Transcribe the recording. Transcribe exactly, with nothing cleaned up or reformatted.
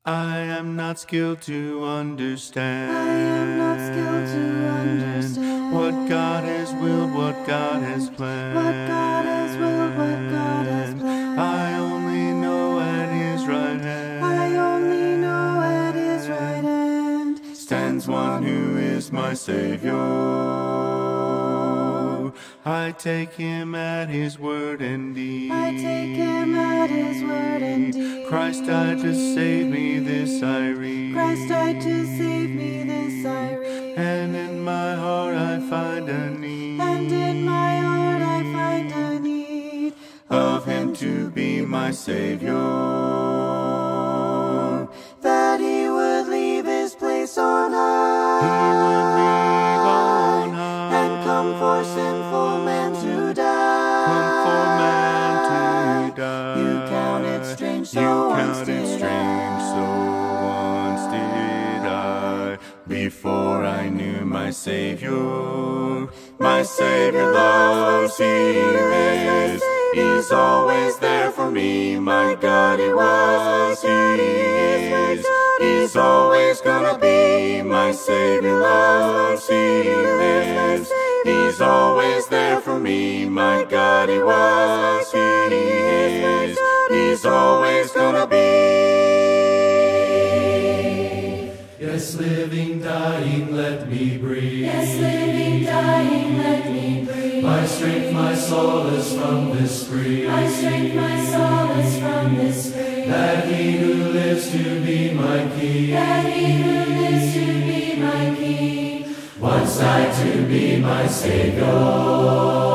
I am not skilled to understand. I am not skilled to understand what God has willed, what God has planned. What God has willed, what God has planned. I only know at His right hand. I only know at His right hand stands one who is my Savior. I take Him at His word and deed. I take Him at His word and deed. Christ died to save me, this I read. Christ died to save me, this I read. And in my heart I find a need. And in my heart I find a need of Him to be my Savior. That He would leave His place on high. He would leave on high. And come for sinful men to die. Come for man to die. You count it strange, so You once count it did strange, I. so once did I. Before I knew my Savior, my Savior loves, He is. He's always there for me, my God He was, He is. He's always gonna be, my Savior loves, He lives. He's always there for me, my God He was, He is. He's always gonna be. Yes, living, dying, let me breathe. Yes, living, dying, let me breathe. My strength, my solace from this free. My strength, my solace from this free. That He who lives to be my King. That He who lives to be my King. Once died to be my Savior.